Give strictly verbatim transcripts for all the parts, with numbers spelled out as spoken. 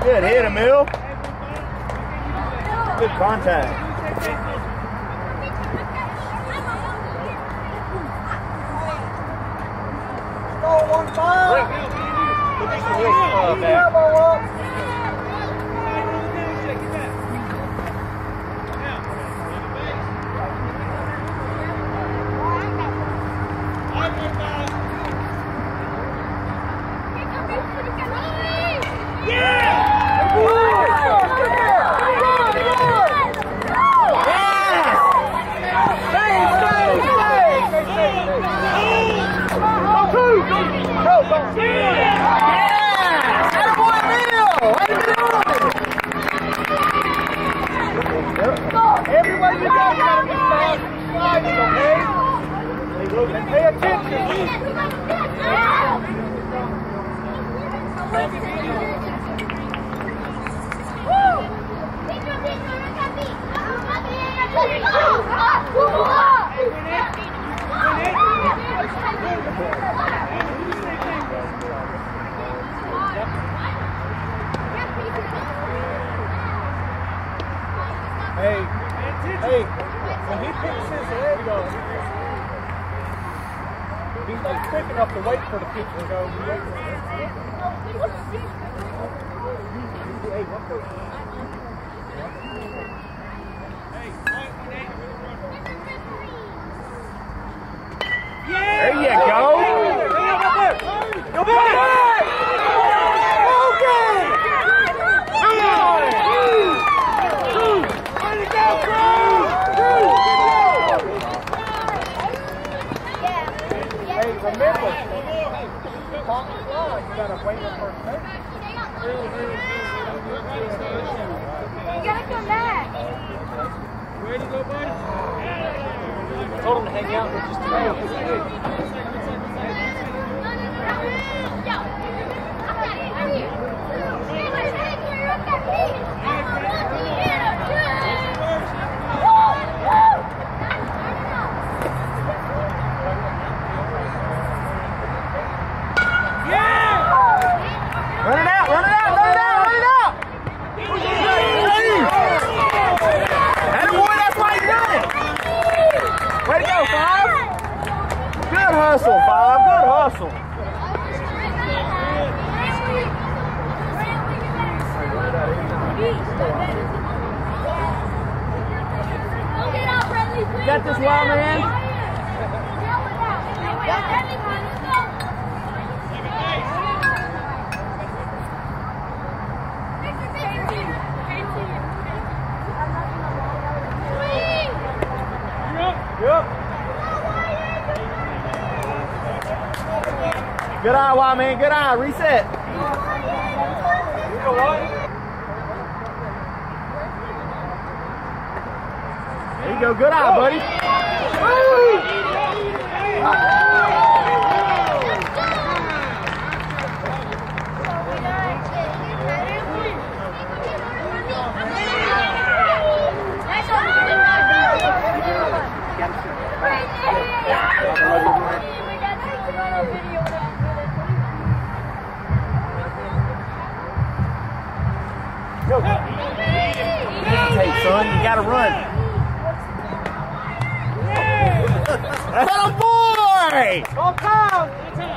Good hit, Emil. Good contact. Go one five. Look at the wrist, uh, back. Everywhere you go, you gotta be fast sliding, okay? And pay attention. Hey, hey, when he picks his head up, he's not quick enough to wait for the pitch to go. There you go. Go back! Hey, remember, talk slow, you gotta wait for first base. You gotta come back. Where do you go, buddy? I told him to hang out with just two minutes. Run it out, run it out, run it out, run it out! Hey, boy, that's why he's running! Way to go, Five! Good hustle, Five, good hustle. You got this, wild man? Yep. Good eye, wild man. Good eye. Reset. There you go. Good eye, buddy. Go. Hey, son, you gotta run. That's a boy! All time!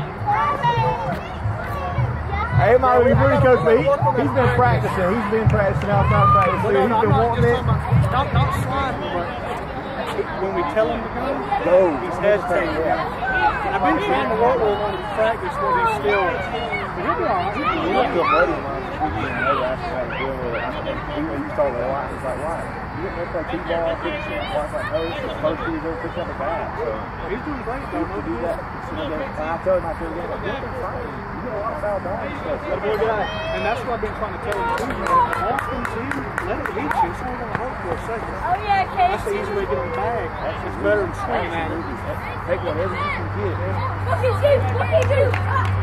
Hey, it might be pretty coach, but he, he's been practicing. He's been practicing outside practice. He's been wanting it. Not, not sliding, but when we tell him to go, Go. he's hesitating. I've been trying to work with him to practice, but he's still. But he'll be all right. He looked good, buddy. We didn't know that's how to deal with it. I mean, he, he told me a lot. He's like, why? You didn't know if I keep ball, pitch it. I was like, no, it's supposed to be go pitch up a bat. So He's doing great, though. to do that. So then, I told him after the game, like, you've been fighting. You get a lot of foul balls and stuff. That boy guy. And that's what I've been trying to tell him too, man. Often too, let it hit you. It's only going to hurt for a second. Oh yeah, Casey. That's the easy way to get him back. It's better than swinging at him. Take whatever you can get. Look at you. What do you do?